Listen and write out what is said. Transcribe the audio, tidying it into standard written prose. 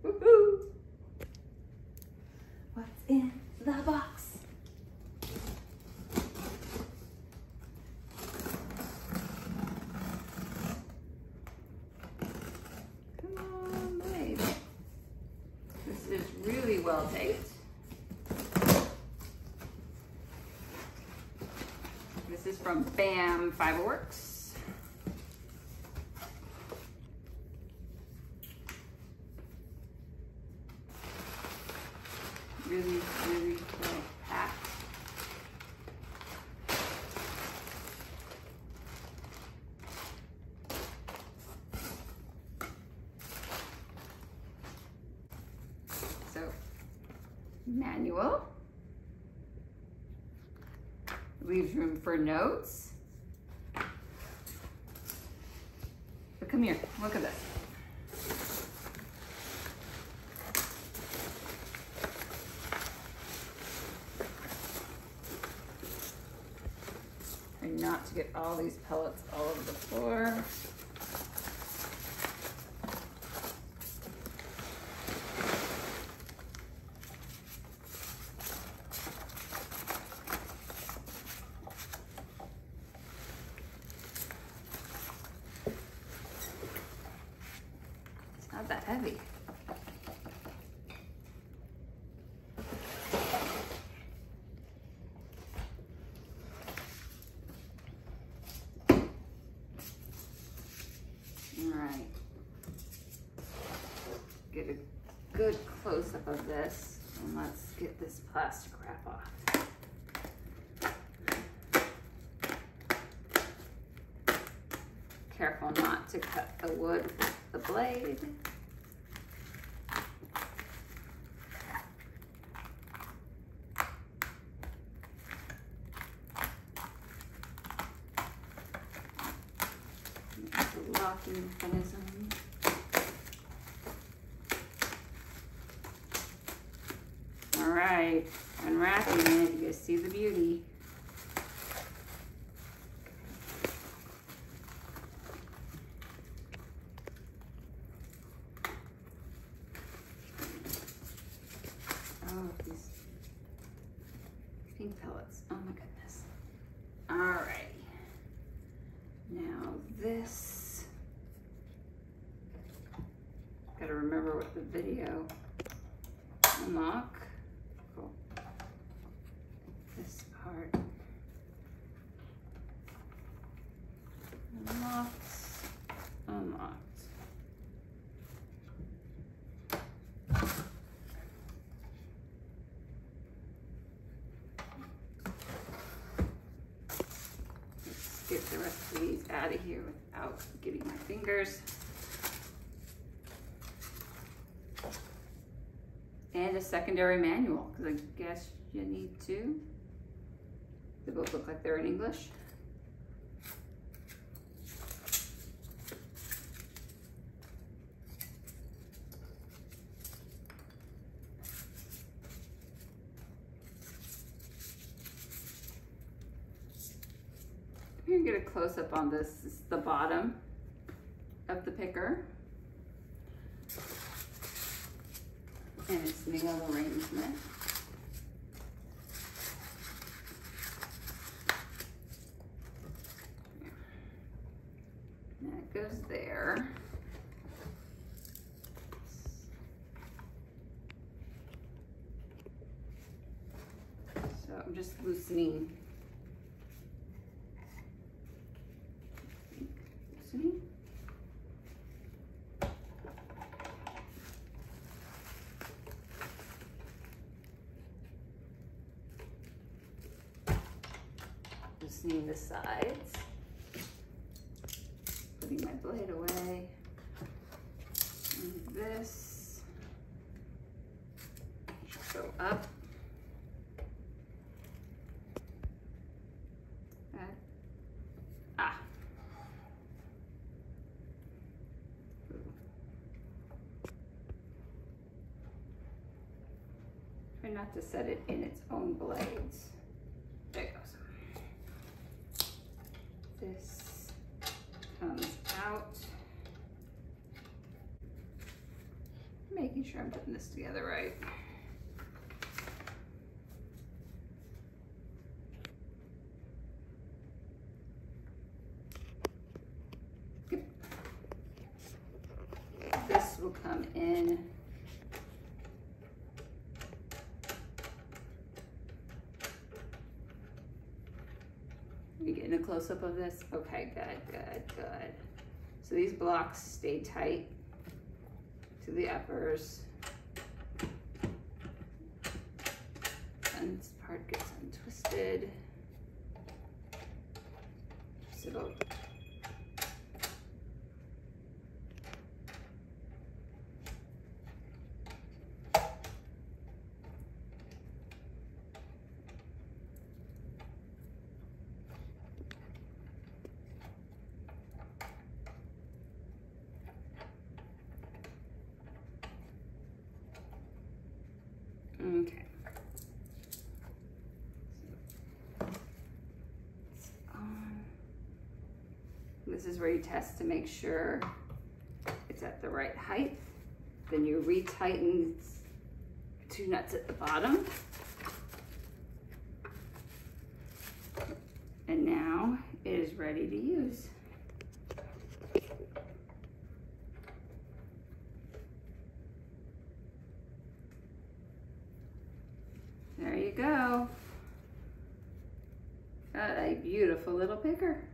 Woohoo! What's in the box? Come on, babe. This is really well taped. This is from BAM Fiberworks. Really, really well packed. So, manual. Leaves room for notes. But come here, look at this. Try not to get all these pellets all over the floor. It's not that heavy. Alright, get a good close-up of this, and let's get this plastic wrap off. Careful not to cut the wood with the blade. Locking mechanism. All right, unwrapping it, you guys see the beauty. Oh, these pink pellets, oh my goodness. All right, now this. Gotta remember what the video unlock. Cool. This part unlocked. Unlocked. Let's get the rest of these out of here without getting my fingers. And a secondary manual, because I guess you need two. They both look like they're in English. Here, get a close-up on this. This is the bottom of the picker. And its nail arrangement. And that goes there. So I'm just loosening. Loosening. Loosening the sides, putting my blade away, and this should go up. Try not to set it in its own blades. There it goes. This comes out. Making sure I'm putting this together right. Good. This will come in you getting a close-up of this? Okay, good, good, good. So these blocks stay tight to the uppers. And this part gets untwisted. So okay. This is where you test to make sure it's at the right height. Then you retighten 2 nuts at the bottom. And now it is ready to use. There you go. Got a beautiful little picker.